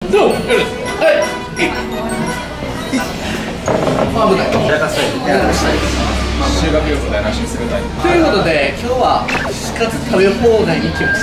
どう？はい。まあ舞台。やらかしたい。修学旅行で話するタイプ。ということで今日は串カツ食べ放題に来ました。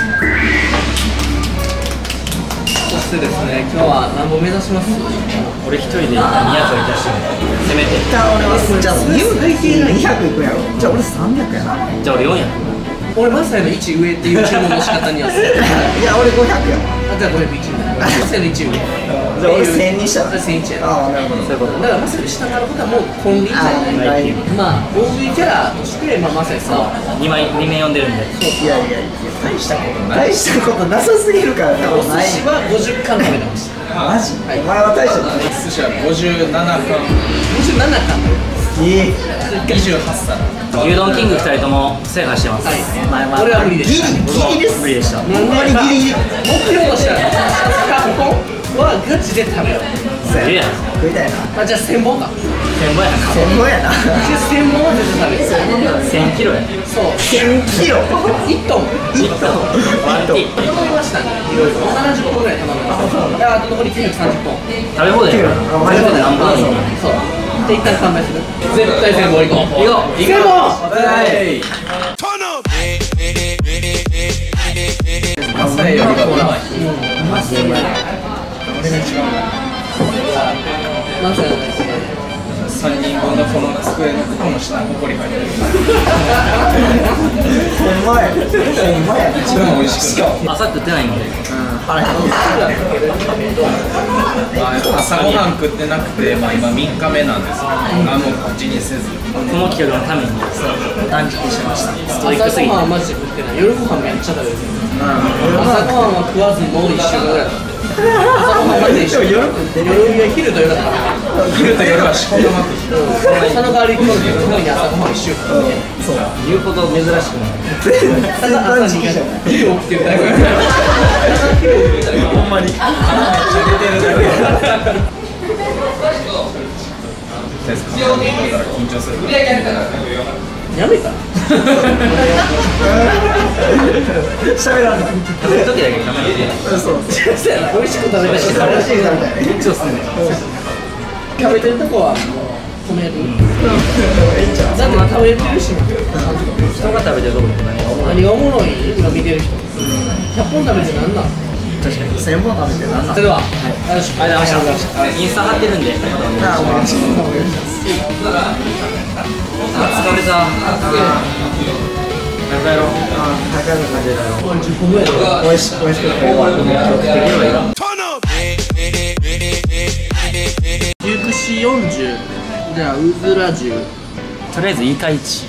そしてですね、今日は何本目指します？ 俺一人で宮古行かしてせめて。 じゃあ俺はじゃあ200いくやろ。じゃあ俺300やな。 じゃあ俺400。 俺マサイの1上っていう注文の仕方にはする。 いや俺500や。 あ、じゃあ500一上。マサイの1上。 じゃあ俺1000にしたら。 1001や。 ああなるほど。 そういうこと。だからマサイの下からことはもう金輪際ない。まあ大食いキャラとしてまあマサイさ 2名呼んでるんで。 いやいやいや大したことなさすぎるからな。 お寿司は50貫食べてました。 マジ？お前は大したことない。 寿司は57貫。57貫。28皿。 牛丼キング2人とも制覇してます。 俺は無理でした。 ギリです。 無理でした。 ほんまにギリギリ。 目標としたら100本はガチで食べよう。 いや食いたいな。 あ、じゃあ1000本か。 1000本やな。 1000本やな。 1000本は絶対食べる。 1000キロや。 そう。 1000キロ。 1トン。 1トン。 1トン。 頼みましたね。いろいろ。70本ぐらい頼みました。いや、あと残り930本。 食べ放題やから。食べ放題何本？ そう。で一旦完売する。絶対全部行こう。行こう。行こう。はい。マサイよりはうまい。マサイよりは俺が違うな。マサイのですね。3人分のこの机のこの下にホコリが入ってる。 ほんまや。ほんまや。 一番美味しくない。 朝食ってないんで。 腹減って朝ごはん食ってなくて、まあ今3日目なんですけど、何も口にせず。 この企画のために断食してました。ストイックすぎて。 朝ごはんはマジで食ってない。夜ごはんめっちゃ食べる。朝ごはんは食わずにもう1週間ぐらいだった。朝ごはんマジで一緒。夜昼と夜だった。昼と夜は仕込まなくて。その代わり今日のに朝ごはん1週間。 そう言うほど珍しくない。 ただ朝に昼起きてるだけ。 ほんまに。めっちゃ出てるだけ。 緊張する。やめた。 喋らんの。 食べる時だけ食べて。 そう。 そうやな。美味しく食べたいし、 楽しいみたいな。 緊張するね。食べてるとこはもう止める。だって食べてるし。 人が食べてるとこって何がおもろい？今見てる人。100本食べてなんなん？ 確かに1000本食べてなんなん。 それでは、よろしくお願いします。 インスタ貼ってるんで。 あ、お願いします。 疲れた。帰ろう。 高いの感じだろ。 10本ぐらいだ。 美味しく食えば。 牛串40。じゃあうずら重。 とりあえずイカ1。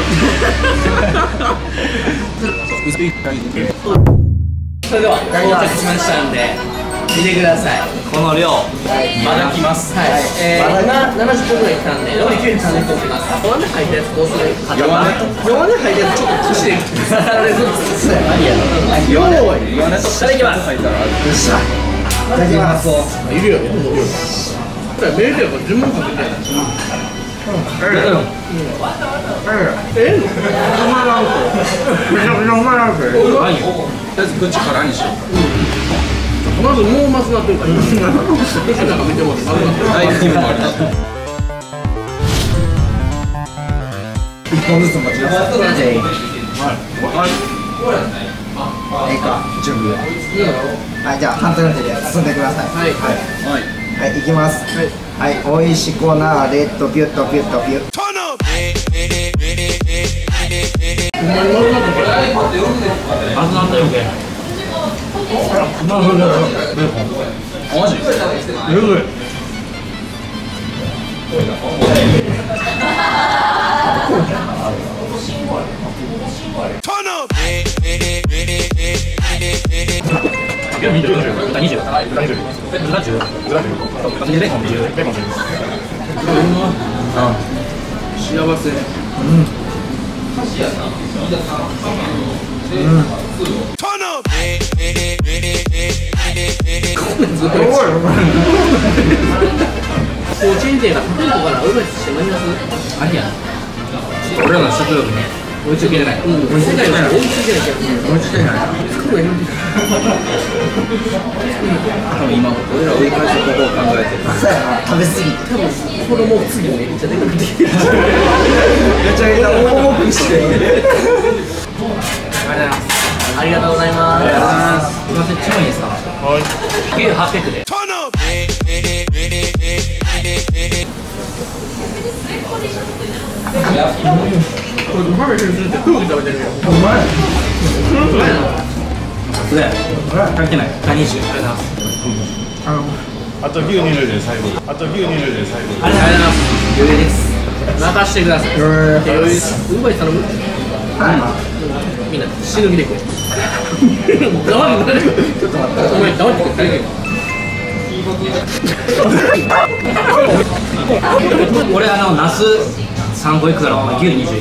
それでは到着しましたんで見てください。 この量まだ来ます。はい。今70本ぐらい来たんで残り930本来ます。弱音吐いたやつどうする？弱音吐いたやつちょっと串で弱音いただきます。 よっしゃ。いただきます。 いるよね。これメールやから順番かけてやる。ええの？とりあえず口からにしよう。まずもうまずなってるから。口の中見てもらって大丈夫もあります。 1本ずつ持ちます。いいか、準備は。はい、じゃあ反対の手で進んでください。 はいはい、いきます。はい、おいしこなレッドピュッとピュッとピュッ。 ほんまに丸なってる。 まずなんだよけ。 マジ？幸せ。個人店が高いとこからうまくしてまいります。 ありや。俺らの食欲ね。 追いつけない。 世界は追いつけないけど追いつけない。 作るの多分今俺ら追い返す方法を考えてる。 そうやな、食べ過ぎて。 多分このもう次めっちゃでかくてめちゃめちゃ重くして。 ありがとうございます。 すみません、注文いいですか。はい。9800で。 これバーベキューするって空気食べてるよ。 うまい。 うや。関係ない。カニ酒。ありがとうございます。 あと牛乳入れて最後。あと牛乳入れて最後。 ありがとうございます。余裕です。 任してください。余裕です。うまい頼む。みんな死ぬ気で食え。黙ってくれ。ちょっと待って。お前黙ってくれ。 俺ナス3個いくからお前牛20いく。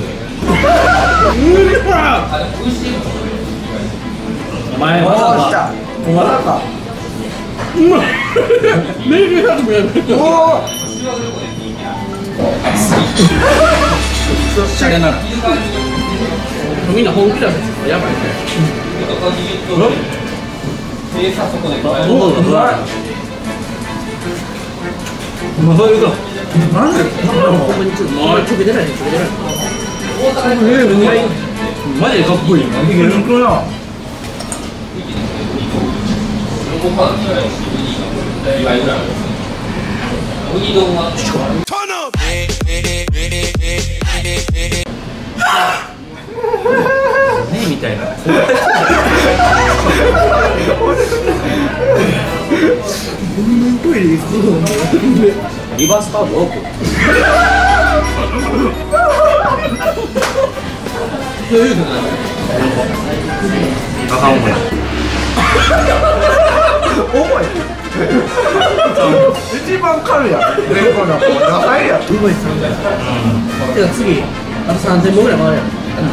お前まさか。 まさか。 うまい。メールやるもやる。 おお。 シャレなら。 みんな本気だぜ。やばいね。 そういうこと。 なんで。 ほんまにちょっと溶けてない。 マジでかっこいい。 本当だ。 ねみたいな。リバースカードオープン。あかんもんな。 重い。一番軽いやん。レンコンの方が高いやん。 うまいっすね。てか次あと3000本ぐらい回るやん。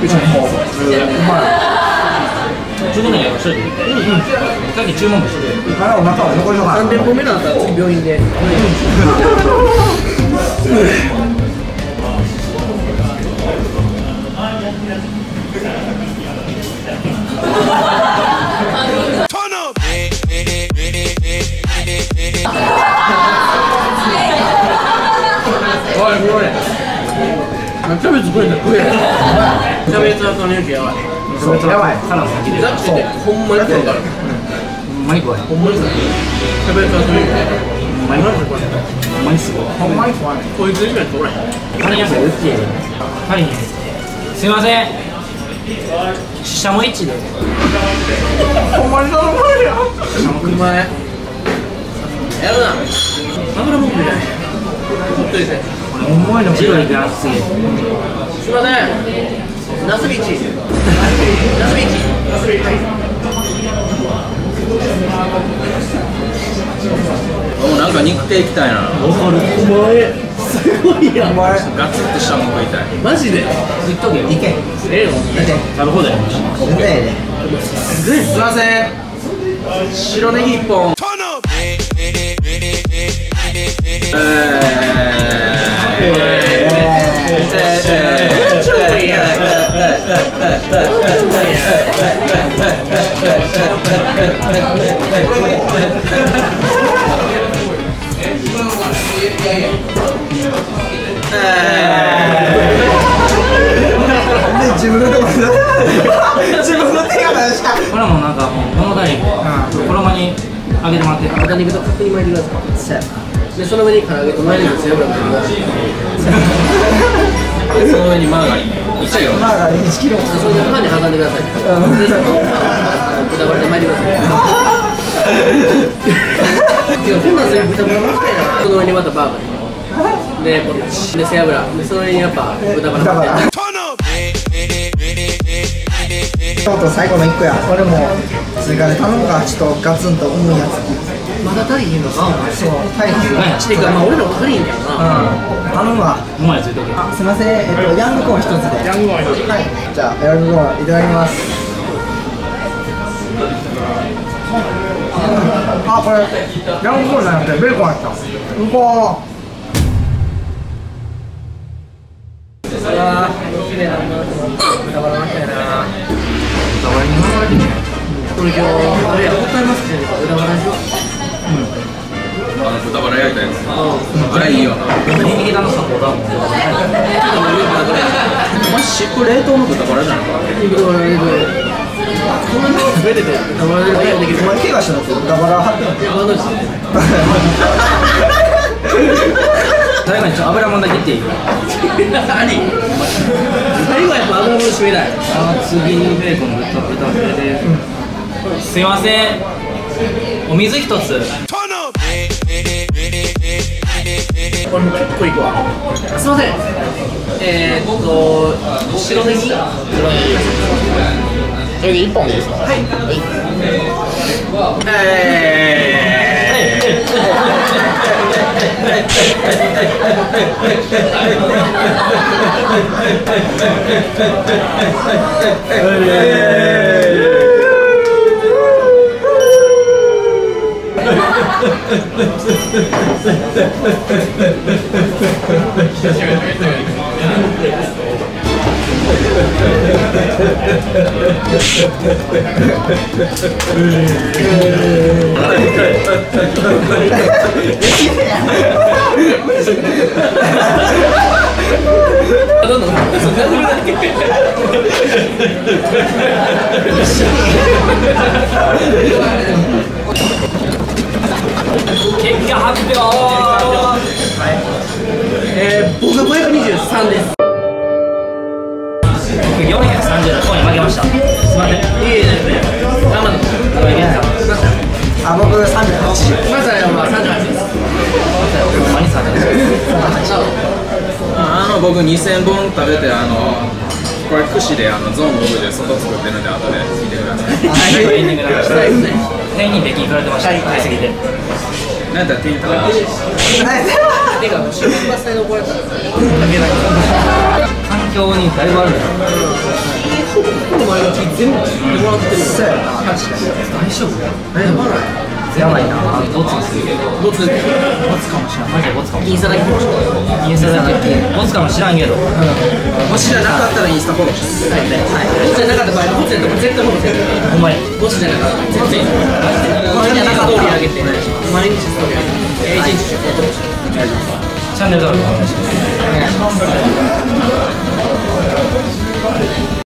注文ね、しといて。さっき注文もしてくれ。 あれお腹は残りのかな。 3店舗目なんだったら次病院で。おい、これ。キャベツ食えたら食え。キャベツはその勇気やばい。 そうやばい。 カナ先で。 だってほんまに食うから。 マイクは。 ほんまに食う。キャベツはその勇気。 マイクは。マイクすごい。 ほんまに怖い。 こいつ以外取らへん。 カニやつ。カニ。すいません。シシャモ1で。 ほんまにその前や。 うまい。やるな。油もんみたいな。ほっといて。 重いの白いグラスすぎる。 すいません。ナスビーチ。ナスビーチ。ナスビーチ。 もうなんか肉系行きたいな。 わかる。お前。すごいやん。 お前。 ガツッとしたもん食いたい。 マジで。 言っとけよ。 いけ。 ええの。 いけ。 食べ放題やもん。 絶対やで。 すげえ。 すいません。白ネギ1本。 自分のところ自分の手が出した。 これもなんかもう物足りん。衣に揚げてもらって。 豚肉と角煮巻いてください。で、その上に唐揚げとマヨネーズ背脂をかけてください。 その上にマーガリン。いっちゃうよ。 まあ1キロ。 それでパンに挟んでください。で、豚バラで巻いてください。いや、こんなんする豚バラ巻きたいな。その上にまたバーガー。で、こっち。で、背脂。で、その上にやっぱ豚バラ巻いて。 とうとう最後の1個や。これも追加で頼むか。ちょっとガツンと重いやつ。 まだ足りへんのか、お前。 そう、はい。 てか、まあ俺らも足りへんけどな。 頼むわ。 うまいやつ言っとけ。 あ、すみません。ヤングコーン1つで。ヤングコーン1つ。はい。じゃあヤングコーンいただきます。あ、これヤングコーンじゃなくてベーコンやった。うこー。 ああ、綺麗だな。 豚バラみたいな。 豚バラに守られてるね。 これ今日あれや、答えますけど豚バラにしよう。 豚バラ焼いたやつ。あれいいよな。 右側のサポーターもお前しっこ冷凍の豚バラじゃんか。 豚バラ冷凍。こんなに滑ってて豚バラ冷凍できる。 お前怪我したのって豚バラ張ってんの？ バンドですね。 最後に油もんだけ言っていい？ 何？最後はやっぱ油もん締めない。 次ベーコン豚フレですいませんお水一つこれも結構いくわ。すいません。白ネギ。 それで1本でいいですか？はい。 どんどん結果発表僕523です。 僕430の方に負けましたすいません僕380。 まずは38です。 僕2000本食べてこれ串でゾーン5分で外作ってるんで後で聞いてください。 エンディングになりました店員に出禁取られてました買いすぎてなんだって言ったらてか、後ろにバスで怒られたら環境にだいぶあるんだよこの前の木全部切ってもらってるの。 そうやな。 大丈夫やばいな。 ボツするけどボツかもしれないマジでボツかもしインスタだけもしれない。 れないインスタだけボツかもしらんけどもしじゃなかったらインスタフォローしてボツじゃなかった場合、ボツやったら絶対ボツやった。 ほんまにボツじゃなかったら絶対マジで。ストーリー上げて毎日ストーリー上げて1日10個チャンネル登録お願いします